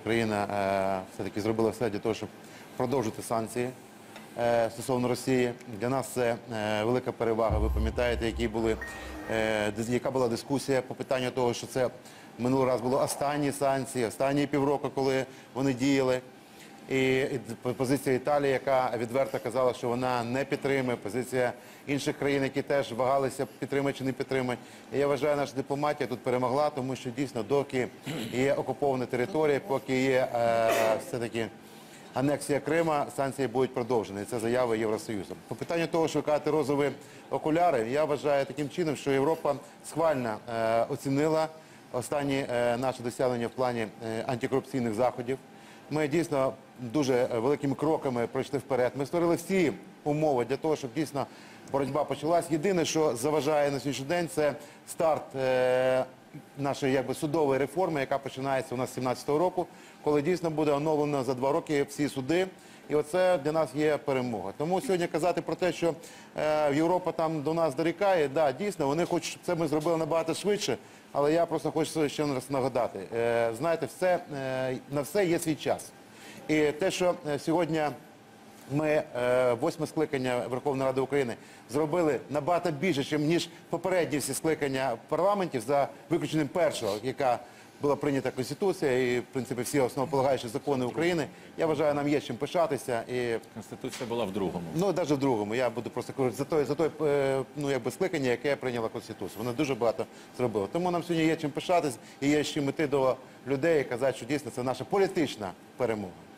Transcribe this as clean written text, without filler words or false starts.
Україна все-таки зробила все для того, щоб продовжити санкції стосовно Росії. Для нас це велика перевага. Ви пам'ятаєте, яка була дискусія по питанню того, що це минулий раз було останні санкції, останні півроку, коли вони діяли. І позиція Італії, яка відверто казала, що вона не підтримує, позиція інших країн, які теж вагалися, підтримують чи не підтримують. І я вважаю, наша дипломатія тут перемогла, тому що дійсно, доки є окупована територія, поки є все-таки анексія Крима, санкції будуть продовжені. Це заяви Євросоюзу. По питанню того, що ви кажете, розові окуляри, я вважаю таким чином, що Європа схвально оцінила останні наші досягнення в плані антикорупційних заходів. Ми дійсно дуже великими кроками пройшли вперед. Ми створили всі умови для того, щоб дійсно боротьба почалась. Єдине, що заважає на сьогоднішній день, це старт нашої судової реформи, яка починається у нас з 2017 року, коли дійсно буде оновлено за 2 роки всі суди. І оце для нас є перемога. Тому сьогодні казати про те, що Європа там до нас дорікає, да, дійсно, вони хочуть, щоб це ми зробили набагато швидше, але я просто хочу ще раз нагадати. Знаєте, на все є свій час. І те, що сьогодні ми, 8-е скликання Верховної Ради України, зробили набагато більше, ніж попередні всі скликання парламентів, за виключенням першого, яка була прийнята Конституція і, в принципі, всі основополагаючі закони України. Я вважаю, нам є чим пишатися. Конституція була в другому. Ну, навіть в другому. Я буду просто говорити за те скликання, яке прийняла Конституцію. Воно дуже багато зробило. Тому нам сьогодні є чим пишатися і є з чим іти до людей і казати, що дійсно це наша політична перемога.